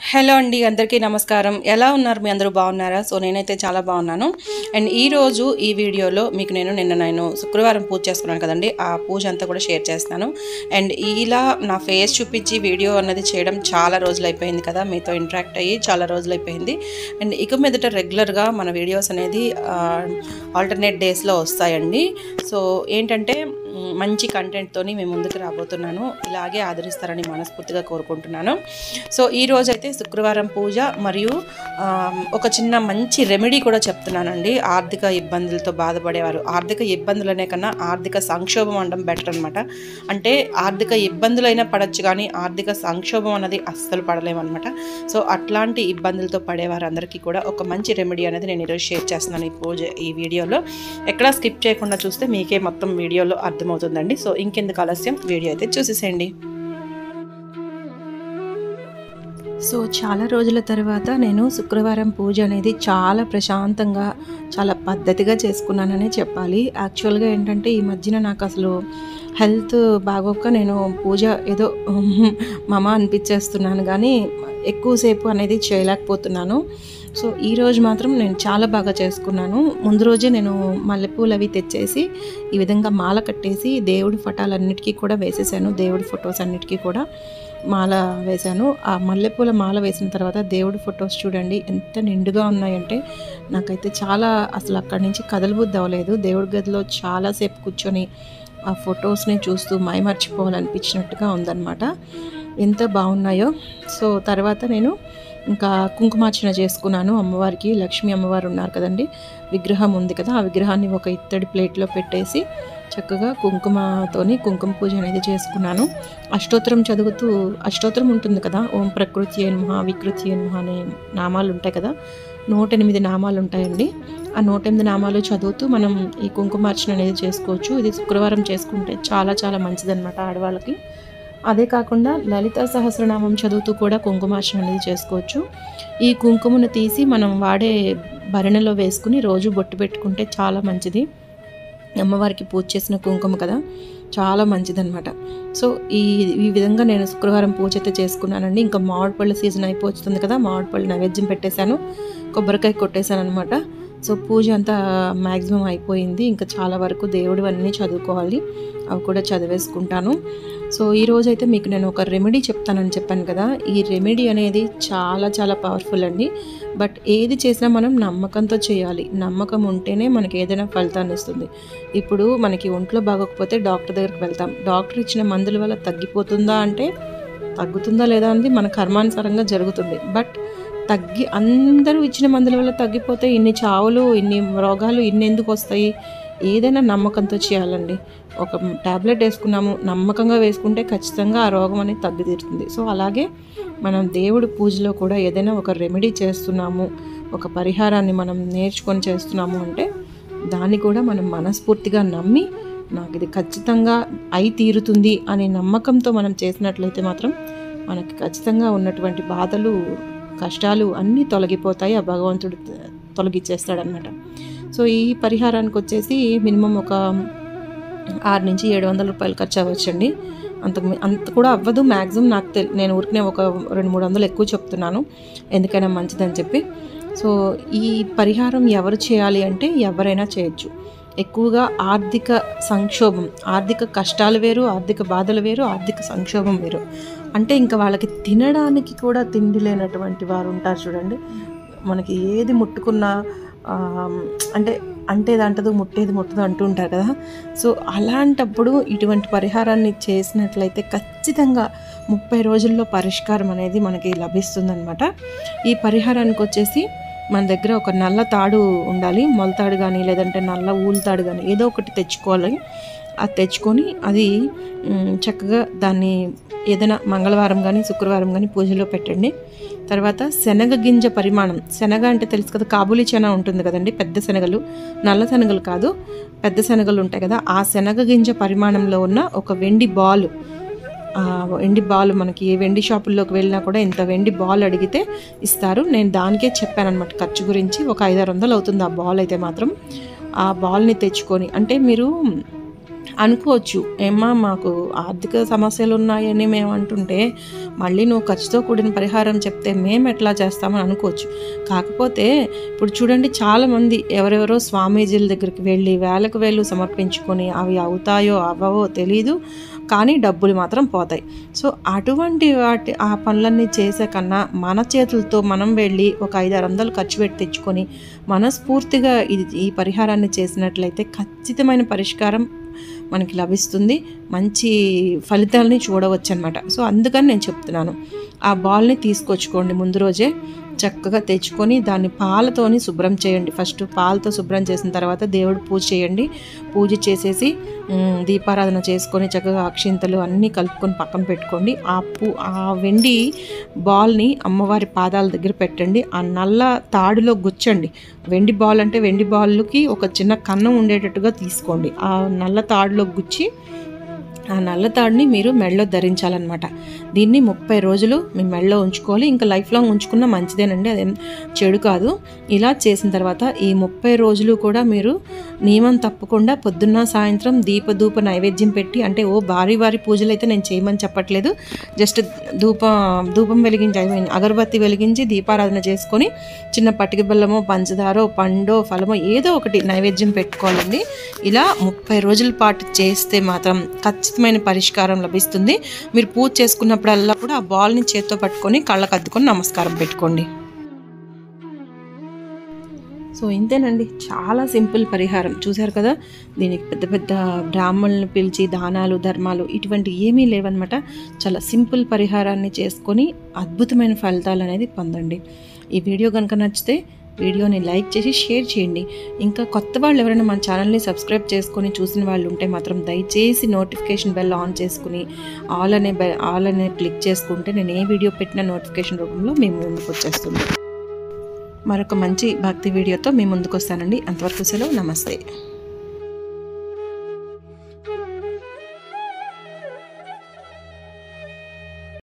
Hello అండి, అందరికీ నమస్కారం. ఎలా ఉన్నారు? మీ అందరూ బాగున్నారా? సో నేనైతే చాలా బాగున్నాను. అండ్ ఈరోజు ఈ వీడియోలో మీకు నేను శుక్రవారం పూజ చేసుకున్నాను కదండి, ఆ పూజ అంతా కూడా షేర్ చేస్తాను. అండ్ ఇలా నా ఫేస్ చూపించి వీడియో అన్నది చేయడం చాలా రోజులు అయిపోయింది కదా, మీతో ఇంటరాక్ట్ అయ్యి చాలా రోజులు అయిపోయింది. అండ్ ఇక మీదట రెగ్యులర్గా మన వీడియోస్ అనేది ఆల్టర్నేట్ డేస్లో వస్తాయండి. సో ఏంటంటే మంచి కంటెంట్తోని మేము ముందుకు రాబోతున్నాను. ఇలాగే ఆదరిస్తారని మనస్ఫూర్తిగా కోరుకుంటున్నాను. సో ఈరోజు అయితే శుక్రవారం పూజ మరియు ఒక చిన్న మంచి రెమెడీ కూడా చెప్తున్నానండి. ఆర్థిక ఇబ్బందులతో బాధపడేవారు, ఆర్థిక ఇబ్బందులనే కన్నా ఆర్థిక సంక్షోభం అనడం బెటర్ అనమాట. అంటే ఆర్థిక ఇబ్బందులైనా పడవచ్చు కానీ ఆర్థిక సంక్షోభం అనేది అస్సలు పడలేమన్నమాట. సో అట్లాంటి ఇబ్బందులతో పడేవారు అందరికీ కూడా ఒక మంచి రెమెడీ అనేది నేను ఈరోజు షేర్ చేస్తున్నాను ఈ వీడియోలో. ఎక్కడా స్కిప్ చేయకుండా చూస్తే మీకే మొత్తం వీడియోలో అర్థమవుతుందండి. సో ఇంకెందుకు ఆలస్యం, వీడియో అయితే చూసేసేయండి. సో చాలా రోజుల తర్వాత నేను శుక్రవారం పూజ అనేది చాలా ప్రశాంతంగా చాలా పద్ధతిగా చేసుకున్నాననే చెప్పాలి. యాక్చువల్గా ఏంటంటే ఈ మధ్యన నాకు అసలు హెల్త్ బాగోక నేను పూజ ఏదో అనిపించేస్తున్నాను కానీ ఎక్కువసేపు అనేది చేయలేకపోతున్నాను. సో ఈరోజు మాత్రం నేను చాలా బాగా చేసుకున్నాను. ముందు రోజే నేను మల్లెపూలు అవి తెచ్చేసి ఈ విధంగా మాల కట్టేసి దేవుడి ఫోటోలన్నిటికీ కూడా వేసేసాను. దేవుడి ఫొటోస్ అన్నిటికీ కూడా మాల వేశాను. ఆ మల్లెపూల మాల వేసిన తర్వాత దేవుడి ఫొటోస్ చూడండి ఎంత నిండుగా ఉన్నాయంటే నాకైతే చాలా అసలు అక్కడి నుంచి కదలబుద్ధి అవ్వలేదు. దేవుడి గదిలో చాలాసేపు కూర్చొని ఆ ఫొటోస్ని చూస్తూ మైమర్చిపోవాలనిపించినట్టుగా ఉందన్నమాట. ఎంత బాగున్నాయో. సో తర్వాత నేను ఇంకా కుంకుమార్చన చేసుకున్నాను అమ్మవారికి. లక్ష్మీ అమ్మవారు ఉన్నారు కదండి, విగ్రహం ఉంది కదా, ఆ విగ్రహాన్ని ఒక ఇత్తడి ప్లేట్లో పెట్టేసి చక్కగా కుంకుమతోని కుంకుమ పూజ అనేది చేసుకున్నాను. అష్టోత్తరం చదువుతూ, అష్టోత్తరం ఉంటుంది కదా, ఓం ప్రకృతి నమః వికృతి నమః అనే నామాలు ఉంటాయి కదా, 108 నామాలు ఉంటాయండి. ఆ 108 నామాలు చదువుతూ మనం ఈ కుంకుమార్చన అనేది చేసుకోవచ్చు. ఇది శుక్రవారం చేసుకుంటే చాలా చాలా మంచిదన్నమాట ఆడవాళ్ళకి. అదే కాకుండా లలితా సహస్రనామం చదువుతూ కూడా కుంకుమార్చన అనేది చేసుకోవచ్చు. ఈ కుంకుమను తీసి మనం వాడే భరణలో వేసుకుని రోజు బొట్టు పెట్టుకుంటే చాలా మంచిది. అమ్మవారికి పూజ చేసిన కుంకుమ కదా, చాలా మంచిదన్నమాట. సో ఈ విధంగా నేను శుక్రవారం పూజ అయితే చేసుకున్నానండి. ఇంకా మామిడిపళ్ళ సీజన్ అయిపోతుంది కదా, మామిడిపళ్ళు నైవేద్యం పెట్టేశాను, కొబ్బరికాయ కొట్టేశాను అనమాట. సో పూజ అంతా మ్యాక్సిమం అయిపోయింది. ఇంకా చాలా వరకు దేవుడు అన్నీ చదువుకోవాలి, అవి కూడా చదివేసుకుంటాను. సో ఈరోజు అయితే మీకు నేను ఒక రెమెడీ చెప్తానని చెప్పాను కదా, ఈ రెమెడీ అనేది చాలా చాలా పవర్ఫుల్ అండి. బట్ ఏది చేసినా మనం నమ్మకంతో చేయాలి. నమ్మకం ఉంటేనే మనకి ఏదైనా ఫలితాన్ని ఇస్తుంది. ఇప్పుడు మనకి ఒంట్లో బాగోకపోతే డాక్టర్ దగ్గరికి వెళ్తాం. డాక్టర్ ఇచ్చిన మందుల వల్ల తగ్గిపోతుందా అంటే తగ్గుతుందా లేదా అనేది మన కర్మానుసారంగా జరుగుతుంది. బట్ అందరూ ఇచ్చిన మందుల వల్ల తగ్గిపోతే ఇన్ని చావులు, ఇన్ని రోగాలు ఎందుకు వస్తాయి? ఏదైనా నమ్మకంతో చేయాలండి. ఒక ట్యాబ్లెట్ వేసుకున్నాము, నమ్మకంగా వేసుకుంటే ఖచ్చితంగా ఆ రోగం అనేది తగ్గితీరుతుంది. సో అలాగే మనం దేవుడి పూజలో కూడా ఏదైనా ఒక రెమెడీ చేస్తున్నాము, ఒక పరిహారాన్ని మనం నేర్చుకొని చేస్తున్నాము అంటే దాన్ని కూడా మనం మనస్ఫూర్తిగా నమ్మి నాకు ఇది ఖచ్చితంగా అయి తీరుతుంది అనే నమ్మకంతో మనం చేసినట్లయితే మాత్రం మనకి ఖచ్చితంగా ఉన్నటువంటి బాధలు, కష్టాలు అన్నీ తొలగిపోతాయి. ఆ భగవంతుడు తొలగిచ్చేస్తాడనమాట. సో ఈ పరిహారానికి వచ్చేసి మినిమం ఒక 600 నుంచి 700 రూపాయలు ఖర్చు అవ్వచ్చండి. అంత కూడా అవ్వదు మ్యాక్సిమం. నేను ఊరికనే ఒక 200-300 ఎక్కువ చెప్తున్నాను, ఎందుకైనా మంచిదని చెప్పి. సో ఈ పరిహారం ఎవరు చేయాలి అంటే ఎవరైనా చేయొచ్చు. ఎక్కువగా ఆర్థిక సంక్షోభం, ఆర్థిక కష్టాలు వేరు, ఆర్థిక బాధలు వేరు, ఆర్థిక సంక్షోభం వేరు. అంటే ఇంకా వాళ్ళకి తినడానికి కూడా తిండి లేనటువంటి వారు ఉంటారు చూడండి. మనకి ఏది ముట్టుకున్నా అంటే దాంట్లో ముట్టేది ముట్టదు అంటూ ఉంటారు కదా. సో అలాంటప్పుడు ఇటువంటి పరిహారాన్ని చేసినట్లయితే ఖచ్చితంగా 30 రోజుల్లో పరిష్కారం అనేది మనకి లభిస్తుందన్నమాట. ఈ పరిహారానికి వచ్చేసి మన దగ్గర ఒక నల్ల తాడు ఉండాలి, మొలతాడు కానీ లేదంటే నల్ల ఊలుతాడు కానీ ఏదో ఒకటి తెచ్చుకోవాలి. అది తెచ్చుకొని అది చక్కగా దాన్ని ఏదైనా మంగళవారం కానీ శుక్రవారం కానీ పూజలో పెట్టండి. తర్వాత శనగ గింజ పరిమాణం, శనగ అంటే తెలుసు కదా, కాబూలీ చనా ఉంటుంది కదండి, పెద్ద శనగలు, నల్ల శనగలు కాదు, పెద్ద శనగలు ఉంటాయి కదా, ఆ శనగ గింజ పరిమాణంలో ఉన్న ఒక వెండి బాల్, మనకి ఏ వెండి షాపుల్లోకి వెళ్ళినా కూడా ఇంత వెండి బాల్ అడిగితే ఇస్తారు. నేను దానికే చెప్పాను అనమాట ఖర్చు గురించి. ఒక 500-600 అవుతుంది ఆ బాల్ అయితే మాత్రం. ఆ బాల్ని తెచ్చుకొని, అంటే మీరు అనుకోవచ్చు, ఏమ్మా మాకు ఆర్థిక సమస్యలు ఉన్నాయని మేము అంటుంటే మళ్ళీ నువ్వు ఖర్చుతో కూడిన పరిహారం చెప్తే మేము ఎట్లా చేస్తామని అనుకోవచ్చు. కాకపోతే ఇప్పుడు చూడండి, చాలామంది ఎవరెవరో స్వామీజీల దగ్గరికి వెళ్ళి వేలకు వేలు సమర్పించుకొని అవి అవుతాయో అవ్వవో తెలీదు, కానీ డబ్బులు మాత్రం పోతాయి. సో అటువంటి ఆ పనులన్నీ చేసే కన్నా మన చేతులతో మనం వెళ్ళి ఒక 500-600 ఖర్చు పెట్టి తెచ్చుకొని మనస్ఫూర్తిగా ఈ పరిహారాన్ని చేసినట్లయితే ఖచ్చితమైన పరిష్కారం మనకి లభిస్తుంది, మంచి ఫలితాలని చూడవచ్చు అనమాట. సో అందుకని నేను చెప్తున్నాను, ఆ బాల్ని తీసుకొచ్చుకోండి, ముందు రోజే చక్కగా తెచ్చుకొని దాన్ని పాలతోని శుభ్రం చేయండి. ఫస్ట్ పాలతో శుభ్రం చేసిన తర్వాత దేవుడు పూజ చేయండి. పూజ చేసేసి దీపారాధన చేసుకొని చక్కగా అక్షింతలు అన్నీ కలుపుకొని పక్కన పెట్టుకోండి. ఆ వెండి బాల్ని అమ్మవారి పాదాల దగ్గర పెట్టండి. ఆ నల్ల తాడులో గుచ్చండి. వెండి బాల్ అంటే వెండి బాల్కి ఒక చిన్న కన్నం ఉండేటట్టుగా తీసుకోండి. ఆ నల్ల తాడులో గుచ్చి ఆ నల్ల తాడుని మీరు మెడలో ధరించాలన్నమాట. దీన్ని 30 రోజులు మీ మెడలో ఉంచుకోవాలి. ఇంకా లైఫ్ లాంగ్ ఉంచుకున్న మంచిదేనండి, అదేం చెడు కాదు. ఇలా చేసిన తర్వాత ఈ 30 రోజులు కూడా మీరు నియమం తప్పకుండా పొద్దున్న సాయంత్రం దీపధూప నైవేద్యం పెట్టి, అంటే భారీ పూజలు అయితే నేను చేయమని చెప్పట్లేదు, జస్ట్ ధూపం వెలిగించి అగరబత్తి వెలిగించి దీపారాధన చేసుకొని చిన్న పటిక బెల్లమో పంచదారో పండో ఫలమో ఏదో ఒకటి నైవేద్యం పెట్టుకోవాలండి. ఇలా 30 రోజుల పాటు చేస్తే మాత్రం ఖచ్చితమైన పరిష్కారం లభిస్తుంది. మీరు పూజ చేసుకున్నప్పుడల్లా కూడా ఆ బాల్ని చేత్తో పట్టుకొని కళ్ళకు అద్దుకొని నమస్కారం పెట్టుకోండి. సో ఇంతేనండి, చాలా సింపుల్ పరిహారం. చూశారు కదా, దీనికి పెద్ద పెద్ద బ్రాహ్మణులను పిలిచి దానాలు ధర్మాలు ఇటువంటి ఏమీ లేవన్నమాట. చాలా సింపుల్ పరిహారాన్ని చేసుకొని అద్భుతమైన ఫలితాలు అనేది పొందండి. ఈ వీడియో కనుక నచ్చితే వీడియోని లైక్ చేసి షేర్ చేయండి. ఇంకా కొత్త వాళ్ళు ఎవరైనా మన ఛానల్ని సబ్స్క్రైబ్ చేసుకొని చూసిన వాళ్ళు ఉంటే మాత్రం దయచేసి నోటిఫికేషన్ బెల్ ఆన్ చేసుకుని ఆల్ అనే క్లిక్ చేసుకుంటే నేను ఏ వీడియో పెట్టిన నోటిఫికేషన్ రూపంలో మీ ముందుకు వచ్చేస్తుంది. మరొక మంచి భక్తి వీడియోతో మీ ముందుకు వస్తానండి. అంతవరకు సెలవు, నమస్తే.